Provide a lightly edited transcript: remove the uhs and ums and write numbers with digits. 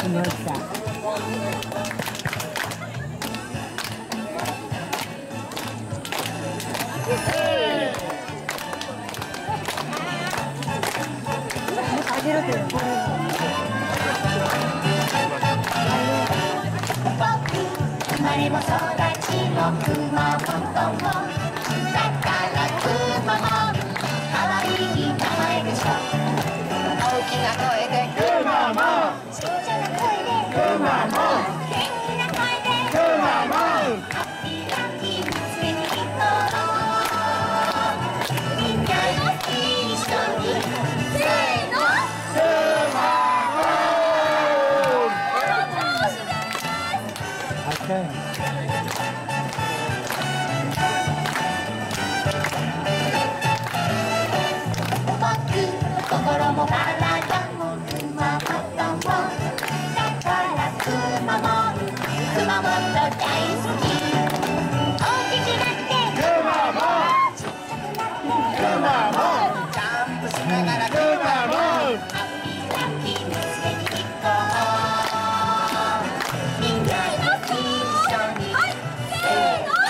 この大きさ。あげろって。 生まれも育ちも熊本もだから熊本かわいい名前でしょ。大きな声で熊本、ちっちゃな声で熊本、元気な声で熊本、ハッピーラッキー見つけに行こう。みんな一緒にせーの心も体も熊本もだから熊本大好き。大きくなって熊本、ちっちゃくなって熊本、ジャンプしながら熊本、ハッピーラッキー見つけに行こう。みんな一緒にせーの